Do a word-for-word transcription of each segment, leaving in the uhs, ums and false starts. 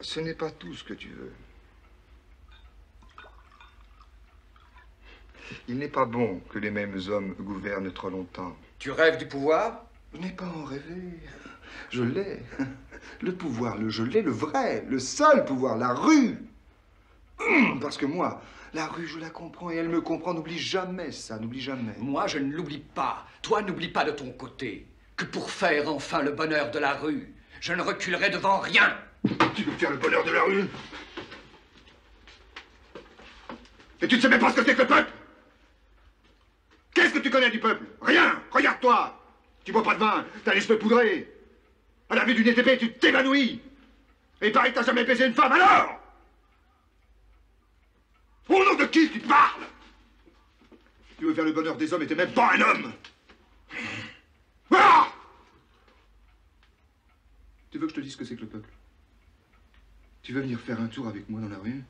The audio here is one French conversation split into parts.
Ce n'est pas tout ce que tu veux. Il n'est pas bon que les mêmes hommes gouvernent trop longtemps. Tu rêves du pouvoir? Je n'ai pas en rêvé. Je l'ai. Le pouvoir, le je l'ai, le vrai, le seul pouvoir, la rue. Parce que moi, la rue, je la comprends et elle me comprend. N'oublie jamais ça, n'oublie jamais. Moi, je ne l'oublie pas. Toi, n'oublie pas de ton côté que pour faire enfin le bonheur de la rue, je ne reculerai devant rien. Tu veux faire le bonheur de la rue? Et tu ne sais même pas ce que c'est que le peuple? Qu'est-ce que tu connais du peuple? Rien! Regarde-toi! Tu bois pas de vin, t'as les cheveux poudrés. À la vue d'une épée, tu t'évanouis. Et il paraît que t'as jamais baisé une femme, alors! Au nom de qui tu parles? Tu veux faire le bonheur des hommes et t'es même pas un homme! Ah! Tu veux que je te dise ce que c'est que le peuple? Tu veux venir faire un tour avec moi dans la rue?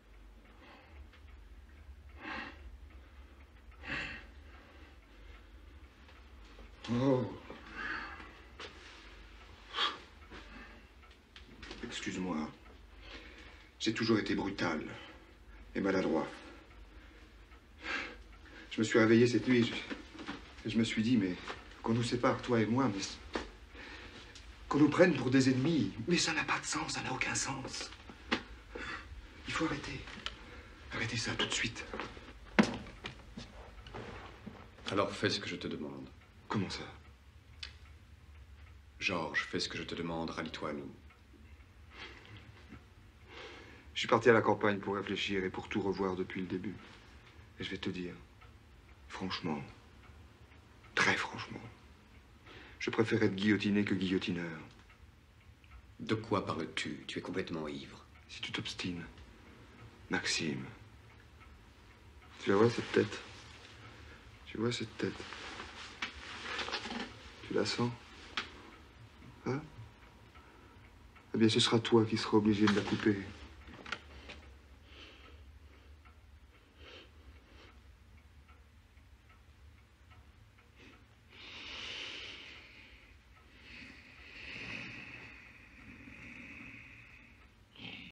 Oh. Excuse-moi. J'ai toujours été brutal et maladroit. Je me suis réveillé cette nuit et je, et je me suis dit, mais qu'on nous sépare, toi et moi, mais qu'on nous prenne pour des ennemis. Mais ça n'a pas de sens, ça n'a aucun sens. Il faut arrêter. Arrêtez ça tout de suite. Alors fais ce que je te demande. Comment ça? Georges, fais ce que je te demande, rallie-toi à nous. Je suis parti à la campagne pour réfléchir et pour tout revoir depuis le début. Et je vais te dire, franchement, très franchement, je préfère être guillotiné que guillotineur. De quoi parles-tu? Tu es complètement ivre. Si tu t'obstines, Maxime, tu la vois cette tête? Tu vois cette tête? Tu la sens? Hein? Eh bien, ce sera toi qui seras obligé de la couper.